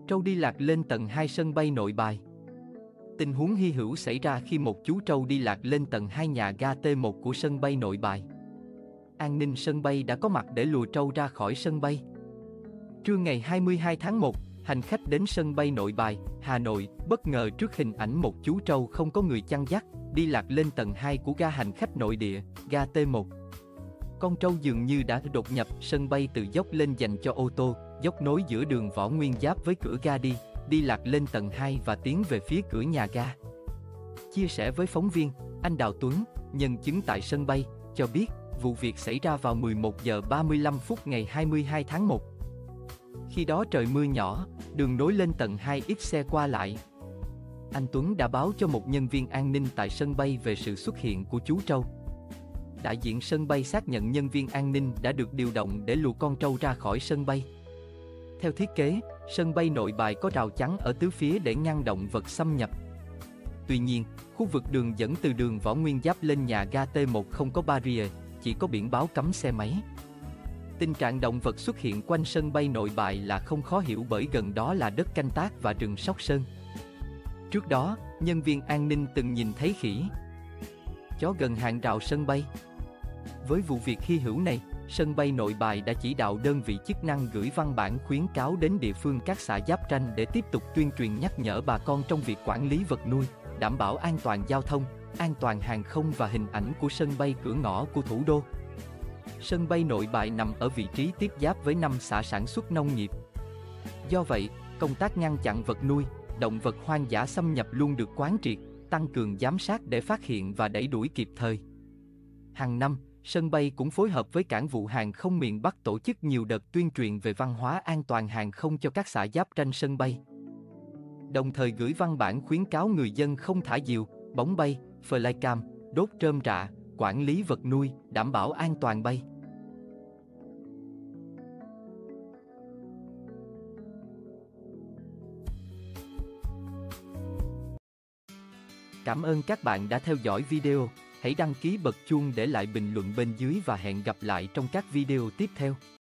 Trâu đi lạc lên tầng 2 sân bay Nội Bài. Tình huống hy hữu xảy ra khi một chú trâu đi lạc lên tầng 2 nhà ga T1 của sân bay Nội Bài. An ninh sân bay đã có mặt để lùa trâu ra khỏi sân bay. Trưa ngày 22 tháng 1, hành khách đến sân bay Nội Bài, Hà Nội, bất ngờ trước hình ảnh một chú trâu không có người chăn dắt, đi lạc lên tầng 2 của ga hành khách nội địa, ga T1. Con trâu dường như đã đột nhập sân bay từ dốc lên dành cho ô tô, dốc nối giữa đường Võ Nguyên Giáp với cửa ga đi lạc lên tầng 2 và tiến về phía cửa nhà ga. Chia sẻ với phóng viên, anh Đào Tuấn, nhân chứng tại sân bay, cho biết vụ việc xảy ra vào 11 giờ 35 phút ngày 22 tháng 1. Khi đó trời mưa nhỏ, đường nối lên tầng 2 ít xe qua lại. Anh Tuấn đã báo cho một nhân viên an ninh tại sân bay về sự xuất hiện của chú trâu. Đại diện sân bay xác nhận nhân viên an ninh đã được điều động để lùa con trâu ra khỏi sân bay. Theo thiết kế, sân bay Nội Bài có rào chắn ở tứ phía để ngăn động vật xâm nhập. Tuy nhiên, khu vực đường dẫn từ đường Võ Nguyên Giáp lên nhà ga T1 không có barrier, chỉ có biển báo cấm xe máy. Tình trạng động vật xuất hiện quanh sân bay Nội Bài là không khó hiểu bởi gần đó là đất canh tác và rừng Sóc Sơn. Trước đó, nhân viên an ninh từng nhìn thấy khỉ, chó gần hàng rào sân bay. Với vụ việc hy hữu này, sân bay Nội Bài đã chỉ đạo đơn vị chức năng gửi văn bản khuyến cáo đến địa phương các xã giáp ranh để tiếp tục tuyên truyền nhắc nhở bà con trong việc quản lý vật nuôi, đảm bảo an toàn giao thông, an toàn hàng không và hình ảnh của sân bay cửa ngõ của thủ đô. Sân bay Nội Bài nằm ở vị trí tiếp giáp với 5 xã sản xuất nông nghiệp. Do vậy, công tác ngăn chặn vật nuôi, động vật hoang dã xâm nhập luôn được quán triệt, tăng cường giám sát để phát hiện và đẩy đuổi kịp thời. Hàng năm, sân bay cũng phối hợp với Cảng vụ Hàng không miền Bắc tổ chức nhiều đợt tuyên truyền về văn hóa an toàn hàng không cho các xã giáp ranh sân bay. Đồng thời gửi văn bản khuyến cáo người dân không thả diều, bóng bay, flycam, đốt rơm rạ, quản lý vật nuôi, đảm bảo an toàn bay. Cảm ơn các bạn đã theo dõi video. Hãy đăng ký bật chuông để lại bình luận bên dưới và hẹn gặp lại trong các video tiếp theo.